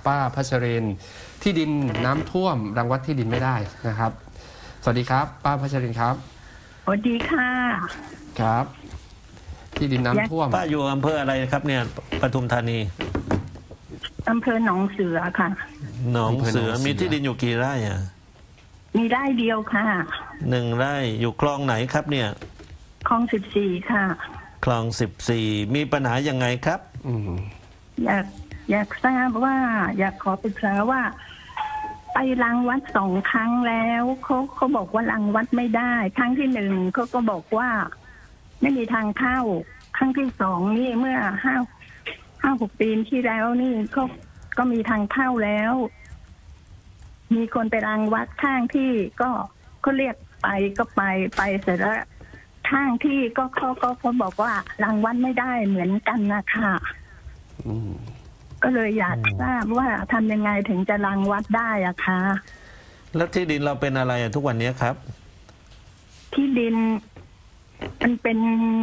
ป้าพัชรินที่ดินน้ำท่วมรังวัดที่ดินไม่ได้นะครับสวัสดีครับป้าพัชรินครับสวัสดีค่ะครับที่ดินน้ำท่วมป้าอยู่อำเภออะไรครับเนี่ยปทุมธานีอำเภอหนองเสือค่ะหนองเสือมีที่ดินอยู่กี่ไร่อ่ะมีไร่เดียวค่ะ 1 ไร่อยู่คลองไหนครับเนี่ยคลอง14ค่ะคลอง14มีปัญหายังไงครับอยากทราบว่าอยากขอปรึกษาว่าไปรังวัด2 ครั้งแล้วเขาบอกว่ารังวัดไม่ได้ครั้งที่1เขาก็บอกว่าไม่มีทางเข้าครั้งที่2นี่เมื่อ5-6 ปีที่แล้วนี่ก็มีทางเข้าแล้วมีคนไปรังวัดข้างที่ก็เรียกไปก็ไปเสร็จแล้วข้างที่ก็เขาบอกว่ารังวัดไม่ได้เหมือนกันนะคะก็เลยอยากทราบว่าทำยังไงถึงจะรังวัดได้อะคะแล้วที่ดินเราเป็นอะไรทุกวันนี้ครับที่ดินมันเป็น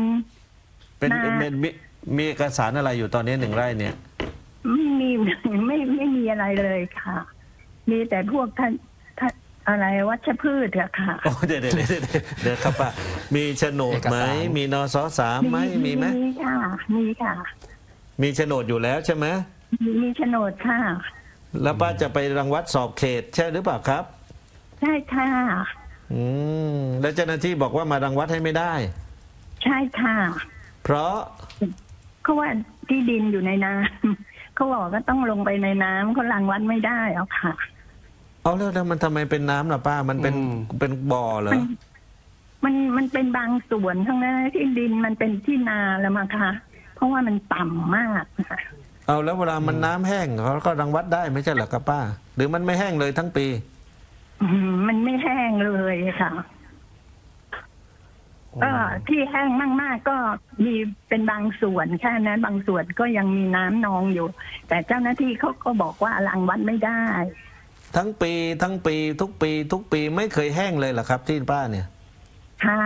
มีเอกสารอะไรอยู่ตอนนี้1 ไร่เนี่ยไม่มีอะไรเลยค่ะมีแต่พวกท่านอะไรวัชพืชอะค่ะโอ้เดี๋ยวครับป้ามีโฉนดไหมมีนส.3ไหมมีไหมมีค่ะมีโฉนดอยู่แล้วใช่ไหมมีโฉนดค่ะแล้วป้าจะไปรังวัดสอบเขตใช่หรือเปล่าครับใช่ค่ะแล้วเจ้าหน้าที่บอกว่ามารังวัดให้ไม่ได้ใช่ค่ะเพราะเขาว่าที่ดินอยู่ในน้ำเขาบอกก็ต้องลงไปในน้ำเขารังวัดไม่ได้เอาค่ะเอาแล้วมันทำไมเป็นน้ำล่ะป้ามันเป็นบ่อเหรอมันเป็นบางส่วนทั้งนั้นที่ดินมันเป็นที่นาแล้วมั้งคะเพราะว่ามันต่ำมากเอาแล้วเวลามันน้ำแห้งเขาก็รังวัดได้ไม่ใช่เหรอครับป้าหรือมันไม่แห้งเลยทั้งปีมันไม่แห้งเลยค่ะก็ที่แห้งมากๆก็มีเป็นบางส่วนแค่นั้นบางส่วนก็ยังมีน้ำนองอยู่แต่เจ้าหน้าที่เขาก็บอกว่ารังวัดไม่ได้ทั้งปีทุกปีไม่เคยแห้งเลยเหรอครับที่ป้าเนี่ยค่ะ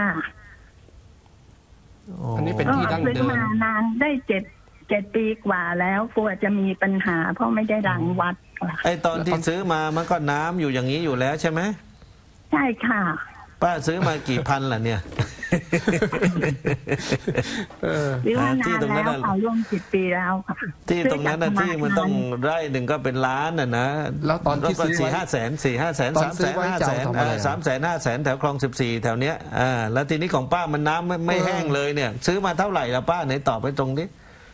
อันนี้เป็นที่ดั้งเดิมมานานได้7 ปีกว่าแล้วกลัวจะมีปัญหาเพราะไม่ได้รังวัดไอตอนที่ซื้อมามันก็น้ำอยู่อย่างนี้อยู่แล้วใช่ไหมใช่ค่ะป้าซื้อมากี่พันล่ะเนี่ยที่ตรงนั้นร่วม10 ปีแล้วที่ตรงนั้นที่มันต้องไร่หนึ่งก็เป็นล้านนะแล้วตอนที่ซื้อ 4-5 แสน3-5 แสน3-5 แสนแถวคลอง14แถวเนี้ยแล้วทีนี้ของป้ามันน้ำไม่แห้งเลยเนี่ยซื้อมาเท่าไหร่ล่ะป้าไหนตอบไปตรงนี้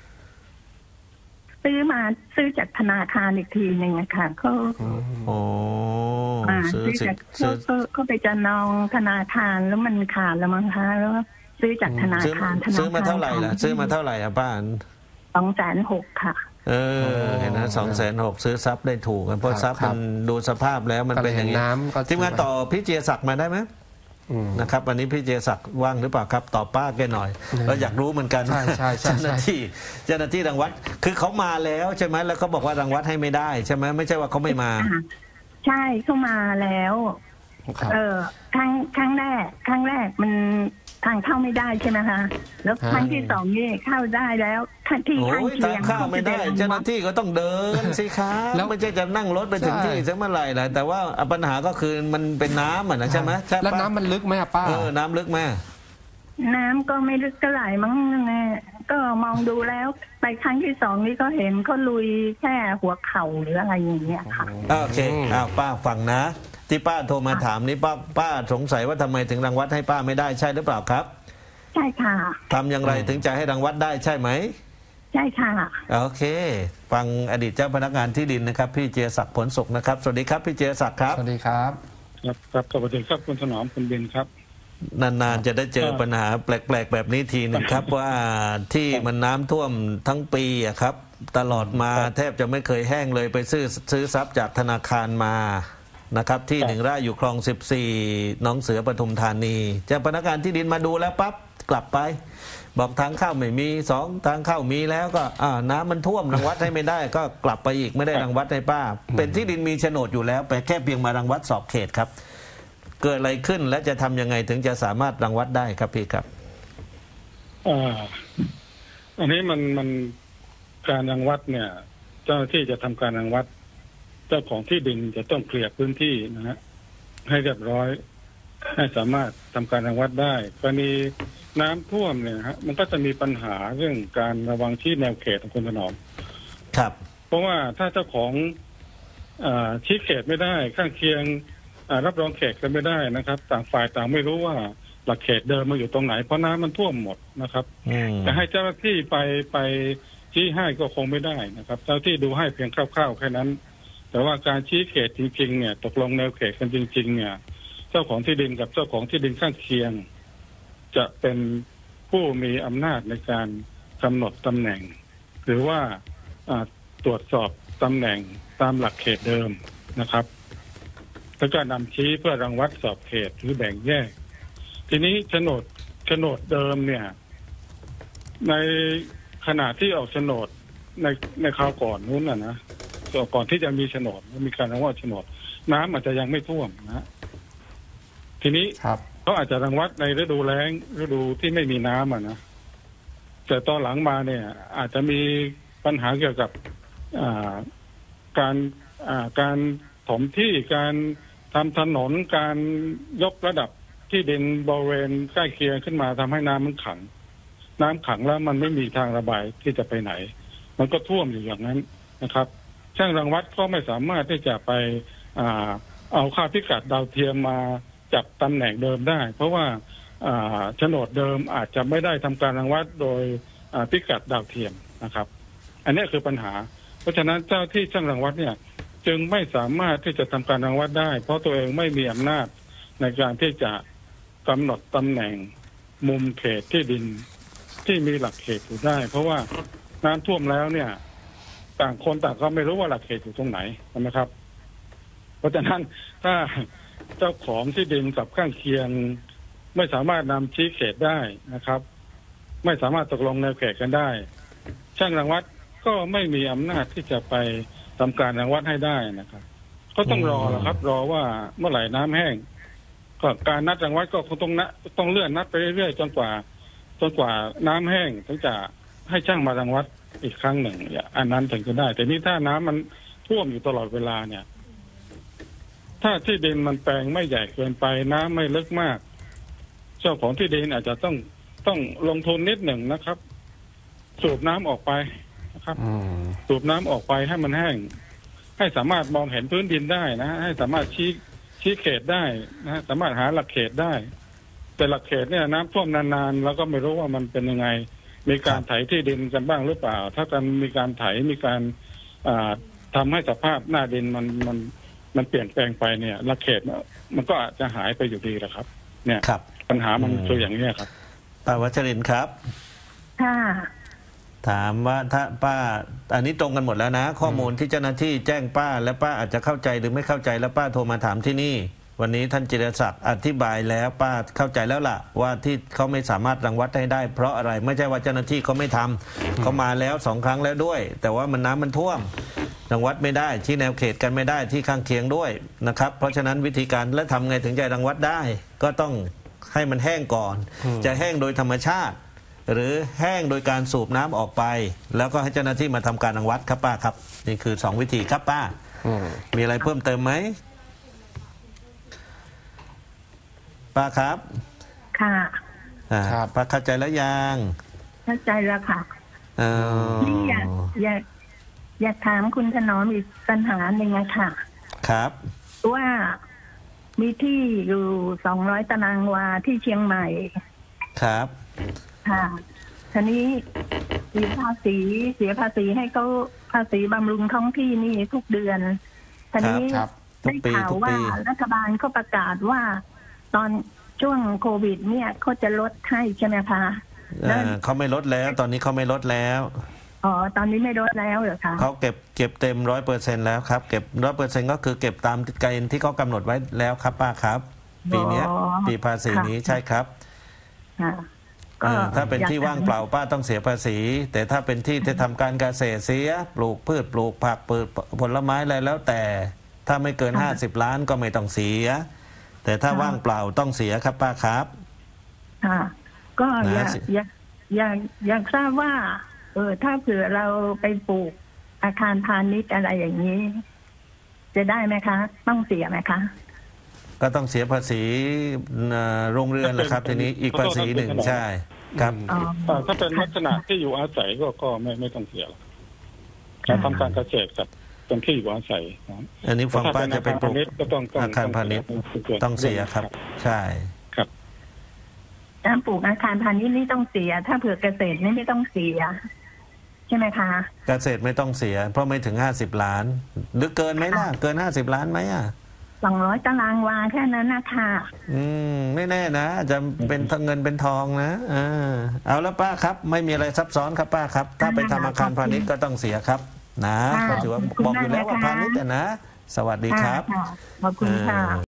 ซื้อจากธนาคารอีกทีหนึ่งนะคะเขาไปจะนองธนาคารแล้วมันขาดแล้วมั้งคะแล้วซื้อจากธนาคารซื้อมาเท่าไหร่ล่ะซื้อมาเท่าไหร่อ่ะป้า 260,000ค่ะเห็นนะ260,000ซื้อทรัพย์ได้ถูกเพราะทรัพย์มันดูสภาพแล้วมันเป็นอย่างนี้ทีมงานต่อพี่เจียศักดิ์มาได้ไหมนะครับวันนี้พี่เจศักดิ์ว่างหรือเปล่าครับตอบป้าแกหน่อยเราอยากรู้เหมือนกันเจ้าหน้าที่รังวัดคือเขามาแล้วใช่ไหมแล้วเขาบอกว่ารังวัดให้ไม่ได้ใช่ไหมไม่ใช่ว่าเขาไม่มาใช่เขามาแล้วครั้งแรกมันทางเข้าไม่ได้ใช่ไหมคะแล้วครั้งที่2นี่เข้าได้แล้วที่ข้างเคียงเข้าไม่ได้เจ้าหน้าที่ก็ต้องเดินสิครับแล้วไม่ใช่จะนั่งรถไปถึงที่เมื่อไหร่นะแต่ว่าปัญหาก็คือมันเป็นน้ำนะใช่ไหมแล้วน้ำมันลึกไหมป้าน้ำลึกไหมน้ำก็ไม่ลึกเท่าไหร่มั้งแม่ก็มองดูแล้วไปครั้งที่2นี่ก็เห็นเขาลุยแค่หัวเข่าหรืออะไรอย่างเงี้ยค่ะโอเคป้าฟังนะที่ป้าโทรมาถามนี้ป้าสงสัยว่าทำไมถึงรังวัดให้ป้าไม่ได้ใช่หรือเปล่าครับใช่ค่ะทำอย่างไรถึงจะให้รังวัดได้ใช่ไหมใช่ค่ะโอเคฟังอดีตเจ้าพนักงานที่ดินนะครับพี่เจียศักดิ์ผลสุขนะครับสวัสดีครับพี่เจียศักดิ์ครับสวัสดีครับครับสวัสดีครับคุณถนอมคุณบินครับนานๆจะได้เจอปัญหาแปลกๆแบบนี้ทีหนึ่งครับว่าที่มันน้ำท่วมทั้งปีอะครับตลอดมาแทบจะไม่เคยแห้งเลยไปซื้อทรัพย์จากธนาคารมานะครับที่1 ไร่อยู่คลอง14หนองเสือปทุมธานีเจ้าพนักงานที่ดินมาดูแล้วปั๊บกลับไปบอกทางเข้าไม่มี2ทางเข้ามีแล้วก็น้ำมันท่วมรังวัดให้ไม่ได้ก็กลับไปอีกไม่ได้รังวัดให้ป้าเป็นที่ดินมีโฉนดอยู่แล้วไปแค่เพียงมารังวัดสอบเขตครับเกิดอะไรขึ้นและจะทำยังไงถึงจะสามารถรังวัดได้ครับพี่ครับอันนี้มันการรังวัดเนี่ยเจ้าหน้าที่จะทำการรังวัดเจ้าของที่ดินจะต้องเคลียร์พื้นที่นะฮะให้เรียบร้อยให้สามารถทำการรังวัดได้กรณีน้ำท่วมเนี่ยฮะมันก็จะมีปัญหาเรื่องการระวังที่แนวเขตของคุณถนอมครับเพราะว่าถ้าเจ้าของชี้เขตไม่ได้ข้างเคียงรับรองเขตกันไม่ได้นะครับต่างฝ่ายต่างไม่รู้ว่าหลักเขตเดิมมาอยู่ตรงไหนเพราะน้ำมันท่วมหมดนะครับจะให้เจ้าหน้าที่ไปชี้ให้ก็คงไม่ได้นะครับเจ้าที่ดูให้เพียงคร่าวๆแค่นั้นแต่ว่าการชี้เขตจริงๆเนี่ยตกลงแนวเขตกันจริงๆเนี่ยเจ้าของที่ดินกับเจ้าของที่ดินข้างเคียงจะเป็นผู้มีอำนาจในการกำหนดตำแหน่งหรือว่าตรวจสอบตำแหน่งตามหลักเขตเดิมนะครับแล้วก็นำชี้เพื่อรังวัดสอบเขตหรือแบ่งแยกทีนี้โฉนดเดิมเนี่ยในขณะที่ออกโฉนดในคราวก่อนนู้นนะก่อนที่จะมีโฉนดมีการรังวัดโฉนดน้ำอาจจะยังไม่ท่วมนะทีนี้เขาอาจจะรังวัดในฤดูแล้งฤดูที่ไม่มีน้ำนะแต่ตอนหลังมาเนี่ยอาจจะมีปัญหาเกี่ยวกับการถมที่การทำถนนการยกระดับที่ดินบริเวณใกล้เคียงขึ้นมาทำให้น้ำมันขังแล้วมันไม่มีทางระบายที่จะไปไหนมันก็ท่วมอยู่อย่างนั้นนะครับช่างรังวัดก็ไม่สามารถที่จะไปเอาค่าพิกัดดาวเทียมมาจับตำแหน่งเดิมได้เพราะว่าโฉนดเดิมอาจจะไม่ได้ทำการรังวัดโดยพิกัดดาวเทียมนะครับอันนี้คือปัญหาเพราะฉะนั้นเจ้าที่ช่างรังวัดเนี่ยจึงไม่สามารถที่จะทำการรังวัดได้เพราะตัวเองไม่มีอำนาจในการที่จะกำหนดตำแหน่งมุมเขตที่ดินที่มีหลักเขตอยู่ได้เพราะว่าน้ำท่วมแล้วเนี่ยต่างคนต่างก็ไม่รู้ว่าหลักเขตอยู่ตรงไหนนะครับเพราะฉะนั้นถ้าเจ้าของที่ดินกับข้างเคียงไม่สามารถนำชี้เขตได้นะครับไม่สามารถตกลงแนวเขตกันได้ช่างรังวัดก็ไม่มีอำนาจที่จะไปทำการรังวัดให้ได้นะครับก็ต้องรอแหละครับรอว่าเมื่อไหร่น้ำแห้งก็การนัดรังวัดก็คงต้องเลื่อนนัดไปเรื่อยๆจนกว่าน้ำแห้งถึงจะให้ช่างมารังวัดอีกครั้งหนึ่งอันนั้นถึงจะได้แต่นี่ถ้าน้ำมันท่วมอยู่ตลอดเวลาเนี่ยถ้าที่ดินมันแปลงไม่ใหญ่เกินไปน้ำไม่ลึกมากเจ้าของที่ดินอาจจะต้องลงทุนนิดหนึ่งนะครับสูบน้ำออกไปนะครับสูบน้ำออกไปให้มันแห้งให้สามารถมองเห็นพื้นดินได้นะให้สามารถชี้เขตได้นะสามารถหาหลักเขตได้แต่หลักเขตเนี่ยน้ำท่วมนานๆแล้วก็ไม่รู้ว่ามันเป็นยังไงมีการไถที่ดินกันบ้างหรือเปล่าถ้ากันมีการไถมีการทำให้สภาพหน้าดินมันเปลี่ยนแปลงไปเนี่ยหลักเขตมันก็อาจจะหายไปอยู่ดีแหละครับเนี่ยปัญหามันคืออย่างนี้ครับป้าวัชรินทร์ครับค่ะถามว่าถ้าป้าอันนี้ตรงกันหมดแล้วนะข้อมูลที่เจ้าหน้าที่แจ้งป้าและป้าอาจจะเข้าใจหรือไม่เข้าใจแล้วป้าโทรมาถามที่นี่วันนี้ท่านจิรศักดิ์อธิบายแล้วป้าเข้าใจแล้วล่ะว่าที่เขาไม่สามารถรังวัดให้ได้เพราะอะไรไม่ใช่ว่าเจ้าหน้าที่เขาไม่ทำเขามาแล้ว2 ครั้งแล้วด้วยแต่ว่าน้ำมันท่วมรังวัดไม่ได้ที่แนวเขตกันไม่ได้ที่ข้างเคียงด้วยนะครับเพราะฉะนั้นวิธีการและทำไงถึงจะรังวัดได้ก็ต้องให้มันแห้งก่อนจะแห้งโดยธรรมชาติหรือแห้งโดยการสูบน้ำออกไปแล้วก็ให้เจ้าหน้าที่มาทำการรังวัดครับป้าครับนี่คือ2 วิธีครับป้ามีอะไรเพิ่มเติมไหมป้าครับค่ะป้าเข้าใจแล้วยังเข้าใจแล้วค่ะนี่อยากถามคุณถนอมอีกปัญหาหนึ่งค่ะครับว่ามีที่อยู่200 ตารางวาที่เชียงใหม่ครับค่ะทีนี้เสียภาษีให้เขาภาษีบำรุงท้องที่นี่ทุกเดือนทีนี้ได้ข่าวว่ารัฐบาลเขาประกาศว่าตอนช่วงโควิดเนี่ยเขาจะลดให้ใช่ไหมคะเขาไม่ลดแล้วตอนนี้เขาไม่ลดแล้วตอนนี้ไม่ลดแล้วเหรอคะเขาเก็บเต็ม 100% แล้วครับเก็บ 100% ก็คือเก็บตามเกณฑ์ที่เขากำหนดไว้แล้วครับป้าครับปีนี้ปีภาษีนี้ใช่ครับถ้าเป็นที่ว่างเปล่าป้าต้องเสียภาษีแต่ถ้าเป็นที่ที่ทำการเกษตรเสียปลูกพืชปลูกผักปลูกผลไม้อะไรแล้วแต่ถ้าไม่เกิน50 ล้านก็ไม่ต้องเสียแต่ถ้าว่างเปล่าต้องเสียครับป้าครับก็อยากทราบว่าถ้าเผื่อเราไปปลูกอาคารพาณิชย์อะไรอย่างนี้จะได้ไหมคะ ต้องเสียไหมคะก็ต้องเสียภาษีโรงเรือนแหละครับทีนี้อีกภาษีหนึ่งใช่ครับอ๋อถ้าเป็นลักษณะที่อยู่อาศัยก็ไม่ต้องเสียหรอกการทำการเกษตรกับเป็นที่อยู่อาศัยนะอันนี้ฝั่งป้าจะเป็นปลูกก็ต้องอาคารพาณิชย์ต้องเสียครับ ใช่ครับการปลูกอาคารพาณิชย์นี่ต้องเสีย ถ้าเผื่อเกษตรนี่ไม่ต้องเสีย ใช่ไหมคะเกษตรไม่ต้องเสีย เพราะไม่ถึง50 ล้าน หรือเกินไหมล่ะเกิน50 ล้านไหมอ่ะ 200 ตารางวาแค่นั้นนะคะไม่แน่นะอาจจะเป็นเงินเป็นทองนะเอาแล้วป้าครับ ไม่มีอะไรซับซ้อนครับป้าครับ ถ้าไปทำอาคารพาณิชย์ก็ต้องเสียครับ นะก็ถือว่าบอกอยู่แล้วว่าพาณิชย์นะ สวัสดีครับค่ะขอบคุณค่ะ